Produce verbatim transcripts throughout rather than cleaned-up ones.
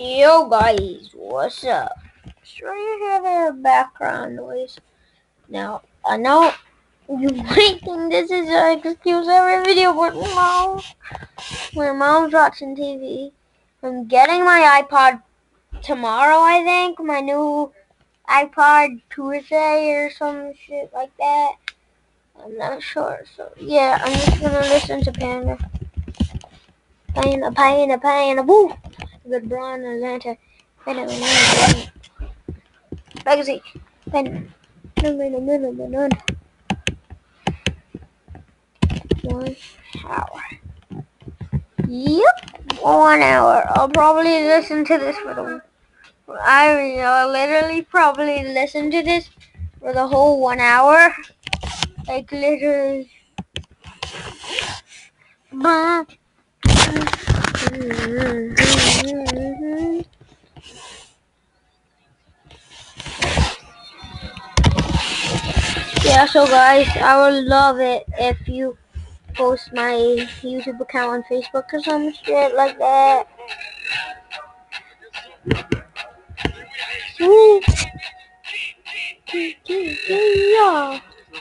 Yo guys, what's up? Sure you hear the background noise. Now, I know you might think this is an excuse every video, but no. My mom's watching T V. I'm getting my iPod tomorrow, I think. My new iPod Tuesday or some shit like that. I'm not sure. So, yeah, I'm just gonna listen to Panda. Panda, Panda, Panda, woo! Good Braun, Atlanta. Panda, Panda, Panda. Legacy. Then one hour. Yep, one hour. I'll probably listen to this for the. I mean, I'll literally probably listen to this for the whole one hour. Like literally. Yeah, so guys, I would love it if you post my YouTube account on Facebook or some shit like that. Woo! Yeah.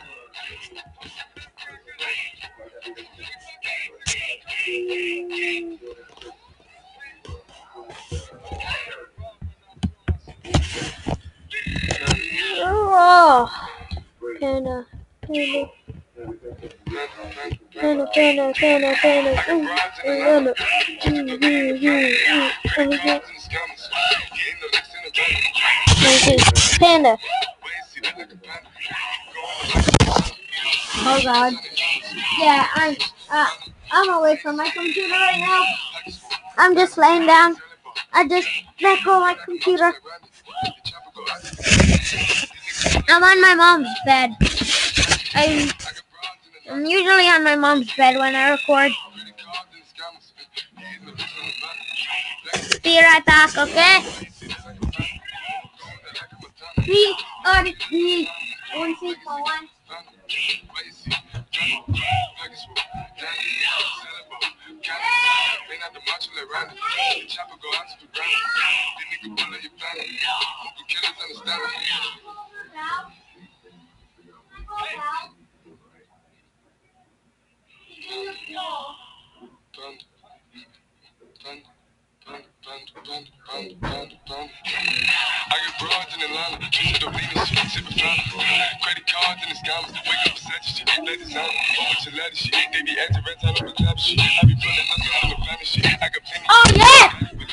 Oh, panda, panda. Panda, panda, panda, panda, panda. Panda. Oh God. Yeah, I'm. Uh, I'm away from my computer right now. I'm just laying down. I just let go of my computer. I'm on my mom's bed. I'm, I'm usually on my mom's bed when I record. Be right back, okay? Three, uh, three, one, three, four, one. I get broads in Atlanta, don't even shit, sippin' fountain. Credit cards in the scammers, wake up for shit, they design, bunch of leather shit, they be acting red time on the clap shit. I be pulling nothing on the family shit, I got plenty. Oh yeah!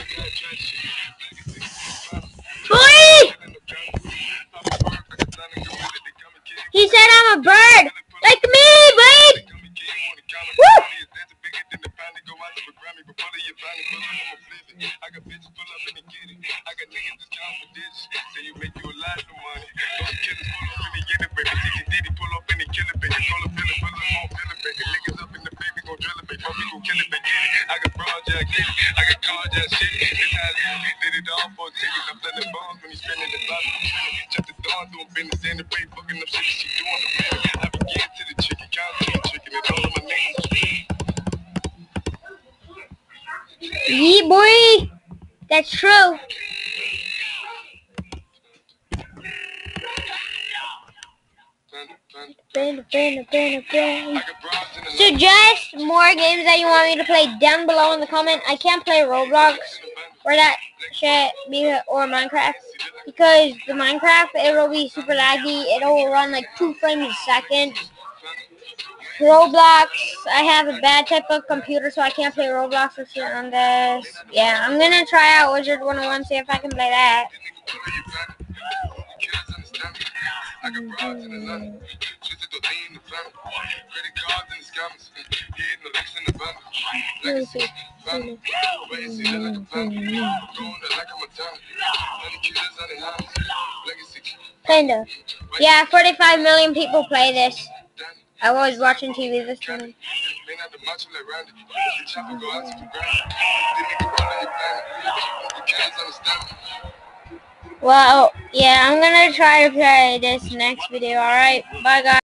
Boy! He said I'm a bird, like me, babe. Woo! I got bitches pull up and get it. I got niggas that's confident. Say you make you a lot of money. Those killers pull up and they get it, baby. T T Diddy pull up and they kill it, baby. Call a bill, pull up on bill it, baby. Niggas up in the baby gon' drill it, baby. Fuck, we gon' kill it, baby. I got broad, yeah, I get it. I got cars, yeah, shit. This how I live. Did it all for a ticket. I'm selling bombs when he's spinning the block. Shut the door, doing business in the bay, fucking up shit she doing the man. I begin to the chicken, count to the chicken, and all of my niggas. Yeah, boy. That's true. Panda, panda, panda, panda. Suggest more games that you want me to play down below in the comment. I can't play Roblox or that shit or Minecraft because the Minecraft, it'll be super laggy. It'll run like two frames a second. Roblox, I have a bad type of computer, so I can't play Roblox or shit on this. Yeah, I'm gonna try out Wizard one oh one, see if I can play that. I got broads in Atlanta, twisted the lean in the family. Credit cards and the scammers, hitting the licks in the van. Legacy, family, wait and see that like a family. Going there like I'm a talent. Many killers on the hands. Legacy. Kinda. Yeah, forty-five million people play this. I was watching T V this morning. Well, yeah, I'm gonna try to play this next video, alright? Bye, guys.